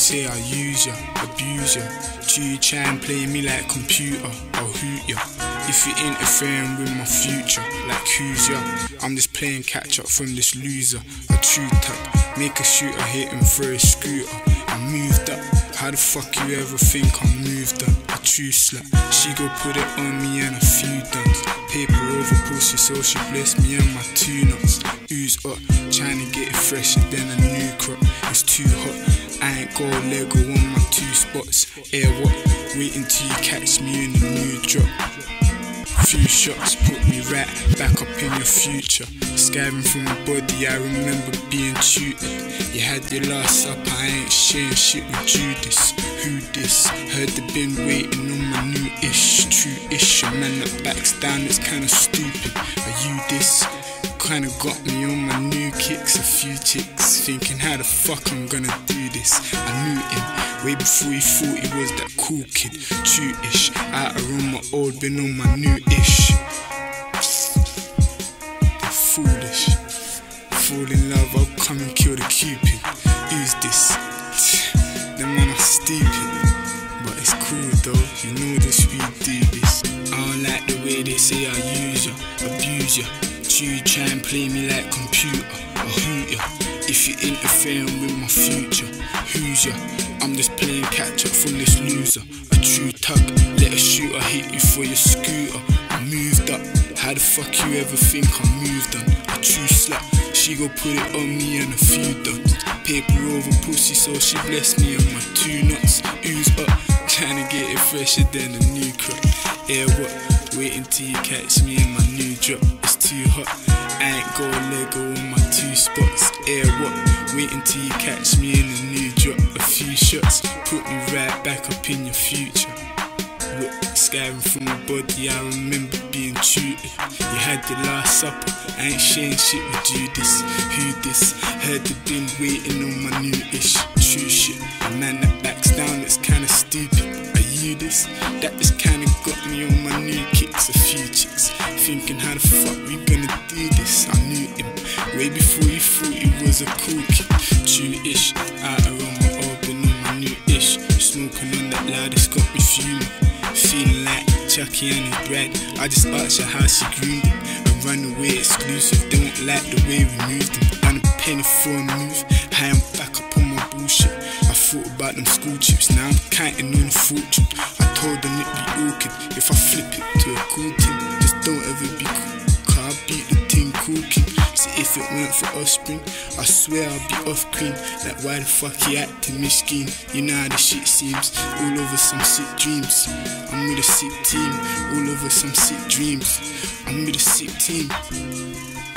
say I use ya, abuse ya. Do you try and play me like computer? I'll hoot ya. If you're interfering with my future, like who's ya? I'm just playing catch up from this loser. A true tap, make a shooter hit him for a scooter. I moved up, how the fuck you ever think I'm moved up? A true slut, she go put it on me and a few duns. Paper over pussy so she bless me and my two nuts. Ooze up, trying to get it fresher than a new crop. It's too hot, I ain't got Lego on my two spots. Air what? Wait until you catch me in the new drop. Few shots put me right back up in your future. Skiving from my body, I remember being tutored. You had your last up, I ain't sharing shit with Judas. Who this? Heard they been waiting on my new-ish, true-ish. A man that backs down that's kinda stupid. Are you this? Kinda got me on my new kicks. A few chicks thinking how the fuck I'm gonna do this. I knew him way before he thought he was that cool kid. True-ish, out on my old, been on my new-ish. They're foolish. Fall in love, I'll come and kill the cupid. Who's this? Them man are stupid. But it's cool though, you know this, we do this. I don't like the way they say I use ya, abuse ya. You try and play me like computer, I'll hoot ya. If you're interfering with my future, who's ya? I'm just playing catch up from this loser. A true tug, let a shooter hit you for your scooter. I moved up, how the fuck you ever think I moved on? A true slut, she go put it on me and a few duns. Paper over pussy so she bless me and my two nuts. Ooze up, trying to get it fresher than a new crop. Air what? Wait until you catch me in my new drop. It's too hot, I ain't got Lego on my two spots. Air what? Wait until you catch me in a new drop. A few shots, put me right back up in your future. Look, skiving from my body, I remember being tutored. You had your last supper, I ain't sharing shit with Judas. Who this? Heard they been waiting on my new-ish. True shit, a man that backs down that's kinda stupid. Are you this? That just kinda got me on my new kicks. A few chicks thinking how the fuck we gonna do this. I knew him way before he thought he was a cool kid. True-ish, out around my open on my new-ish. Smoking on that loud, it's got me fuming. Feeling like Chucky and his bride. I just asked her how she groomed him. And run away exclusive, don't like the way we moved him. Done a penny for a move, high and back up on my bullshit. I thought about them school chips, now I'm counting on a fortune. I told them it'd be awkward if I flip it to a cool team. Just don't ever be cool, cause I beat the team cooking. So if it weren't for Offspring, I swear I'd be off cream. Like why the fuck he acting miskin? You know how the shit seems, all over some sick dreams. I'm with a sick team, all over some sick dreams. I'm with a sick team.